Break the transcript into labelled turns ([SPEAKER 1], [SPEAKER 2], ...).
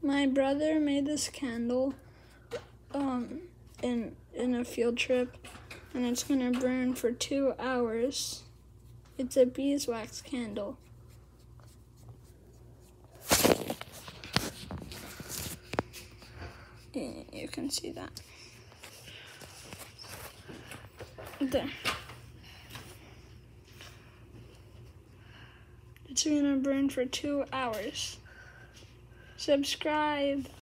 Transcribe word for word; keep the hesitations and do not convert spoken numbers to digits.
[SPEAKER 1] My brother made this candle um, in, in a field trip, and it's gonna burn for two hours. It's a beeswax candle. You can see that. There. It's gonna burn for two hours. Subscribe.